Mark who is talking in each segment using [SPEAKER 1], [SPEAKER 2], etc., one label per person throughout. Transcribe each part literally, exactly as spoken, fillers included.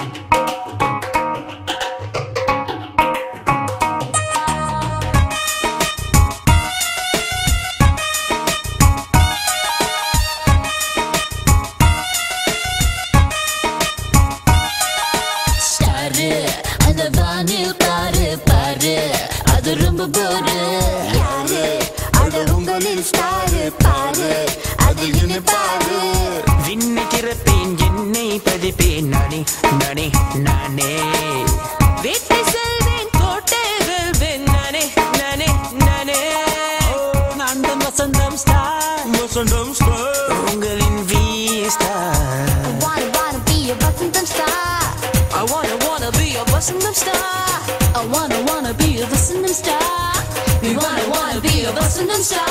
[SPEAKER 1] அந்த வானில் பாரு பாரு அது ரொம்ப போரு யாரு அது உங்களில் ஸ்டாரு பாரு அது என்ன பாரு
[SPEAKER 2] விண்ணை திறப்பேன் என்னை பதிப்பேன் நானே நானே நானே வீட்டை செல்வேன் கோட்டை வெல்வேன் நானே நானே நானே நான் தான் வசந்தம் ஸ்டார் வசந்தம் ஸ்டார் உங்களின் V star
[SPEAKER 1] I wanna wanna be a Vasantham star
[SPEAKER 2] I wanna wanna be a Vasantham star
[SPEAKER 1] I wanna wanna be a Vasantham star We wanna wanna be a Vasantham star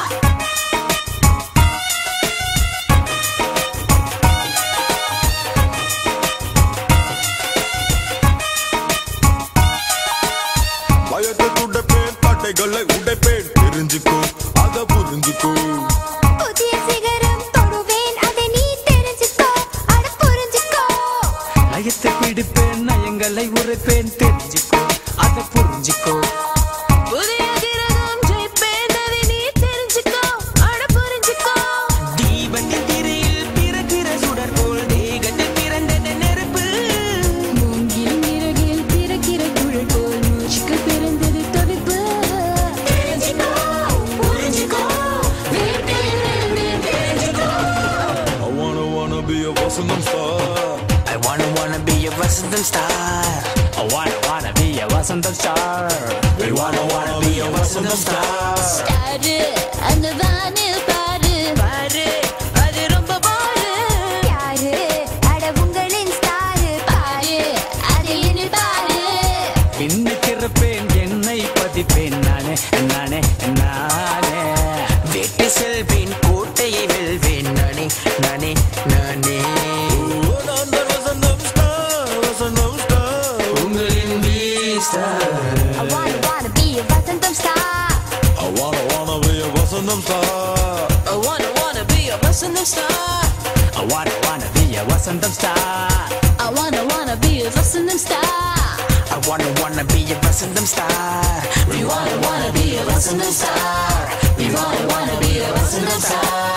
[SPEAKER 3] பயத்தை துடைப்பேன் தட்டைகளை உடைப்பேன் தெரிஞ்சுக்கோ அத புரிஞ்சுக்கோ
[SPEAKER 1] புதிய சிகரம் தொடுவேன் அதை நீ தெரிஞ்சுக்கோ அட புரிஞ்சுக்கோ
[SPEAKER 2] லயத்தை பிடிப்பேன் நயங்களை உரைப்பேன் தெரிஞ்சுக்கோ அத புரிஞ்சுக்கோ புதிய கிரகம் ஜெயிப்பேன் அதை நீ தெரிஞ்சுக்கோ அட புரிஞ்சுக்கோ தீபத்தின் திரையில் பிறக்கிற சுடர் போல் தேகத்தில் பிறந்தது நெருப்பு
[SPEAKER 1] மூங்கில் நிறகில் பிறக்கிற குழல் போல் மூச்சுக்கு பிறந்தது தவிப்பு தெரிஞ்சுக்கோ புரிஞ்சுக்கோ வீட்டில் இருந்து தெரிஞ்சுக்கோ
[SPEAKER 3] I wanna wanna be a Vasantham star
[SPEAKER 2] I wanna wanna be a Vasantham star I wanna wanna be a Vasantham star We wanna wanna be a Vasantham star
[SPEAKER 1] star அந்த வானில் பாரு
[SPEAKER 2] பாரு அது ரொம்ப பாரு
[SPEAKER 1] யாரு அட உங்களின் ஸ்டாரு பாரு அது என்ன பாரு
[SPEAKER 2] பின்னை திறப்பேன் என்னை பதிப்பேன் நானே நானே நானே வெட்டி செல்வேன் கோட்டையை வெல்வேன் நானே நானே நானே
[SPEAKER 3] நான் தான் வசந்தம் ஸ்டார் வசந்தம் ஸ்டார்
[SPEAKER 2] உங்களின் V star
[SPEAKER 1] I wanna wanna be a Vasantham star
[SPEAKER 3] I wanna wanna be a Vasantham star
[SPEAKER 2] I wanna wanna be a Vasantham star I wanna wanna be a Vasantham star
[SPEAKER 1] I wanna wanna be a Vasantham star
[SPEAKER 2] I wanna wanna be a Vasantham star
[SPEAKER 1] We wanna wanna be a Vasantham star We wanna wanna be a Vasantham star